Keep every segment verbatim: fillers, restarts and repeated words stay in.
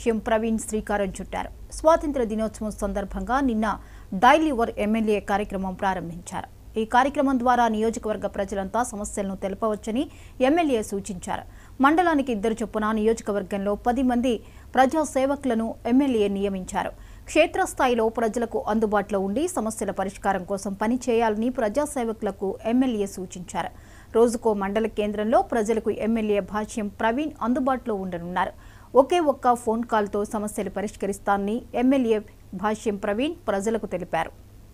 భాష్యం ప్రవీణ్ శ్రీకారం చుట్టారు. స్వాతంత్ర దినోత్సవం సందర్భంగా నిన్న డైల్ యువర్ ఎమ్మెల్యే కార్యక్రమం ప్రారంభించారు. ఈ కార్యక్రమం ద్వారా నియోజకవర్గ ప్రజలంతా సమస్యలను తెలపవచ్చని ఎమ్మెల్యే సూచించారు. మండలానికి ఇద్దరు చొప్పున నియోజకవర్గంలో పది మంది ప్రజా సేవకులను ఎమ్మెల్యే నియమించారు. క్షేత్రస్థాయిలో ప్రజలకు అందుబాటులో ఉండి సమస్యల పరిష్కారం కోసం పనిచేయాలని ప్రజా సేవకులకు ఎమ్మెల్యే సూచించారు. రోజుకో మండల కేంద్రంలో ప్రజలకు ఎమ్మెల్యే భాష్యం ప్రవీణ్ అందుబాటులో ఉండనున్నారు. ఒకే ఒక్క ఫోన్ కాల్తో సమస్యలు పరిష్కరిస్తానని ఎమ్మెల్యే భాష్యం ప్రవీణ్ ప్రజలకు తెలిపారు.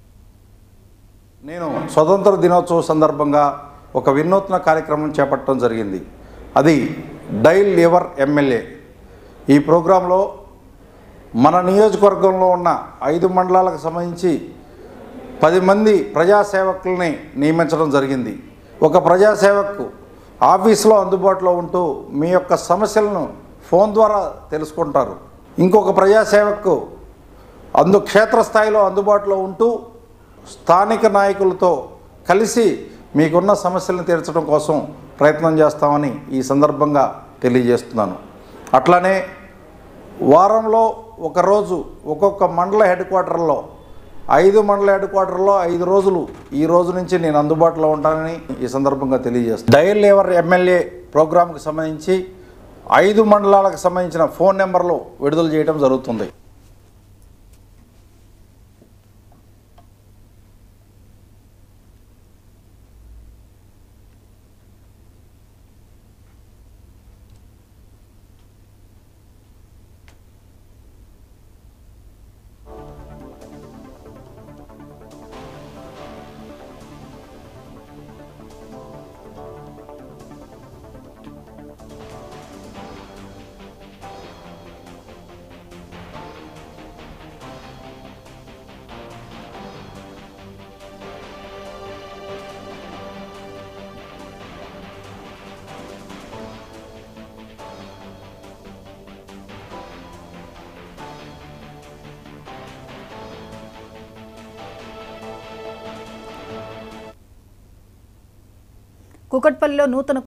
నేను స్వతంత్ర దినోత్సవం సందర్భంగా ఒక వినూత్న కార్యక్రమం చేపట్టడం జరిగింది. అది డైల్ యువర్ ఎమ్మెల్యే. ఈ ప్రోగ్రాంలో మన నియోజకవర్గంలో ఉన్న ఐదు మండలాలకు సంబంధించి పది మంది ప్రజాసేవకుల్ని నియమించడం జరిగింది. ఒక ప్రజాసేవకు ఆఫీసులో అందుబాటులో ఉంటూ మీ యొక్క సమస్యలను ఫోన్ ద్వారా తెలుసుకుంటారు. ఇంకొక ప్రజాసేవకు అందు క్షేత్రస్థాయిలో అందుబాటులో ఉంటూ స్థానిక నాయకులతో కలిసి మీకున్న సమస్యలను తీర్చడం కోసం ప్రయత్నం చేస్తామని ఈ సందర్భంగా తెలియజేస్తున్నాను. అట్లానే వారంలో ఒకరోజు ఒక్కొక్క మండల హెడ్ క్వార్టర్లో ఐదు మండల హెడ్ క్వార్టర్లో ఐదు రోజులు ఈ రోజు నుంచి నేను అందుబాటులో ఉంటానని ఈ సందర్భంగా తెలియజేస్తాను. డైల్ యువర్ ఎమ్మెల్యే ప్రోగ్రాంకి సంబంధించి ఐదు మండలాలకు సంబంధించిన ఫోన్ నెంబర్లు విడుదల చేయడం జరుగుతుంది. కూకట్పల్లిలో నూతన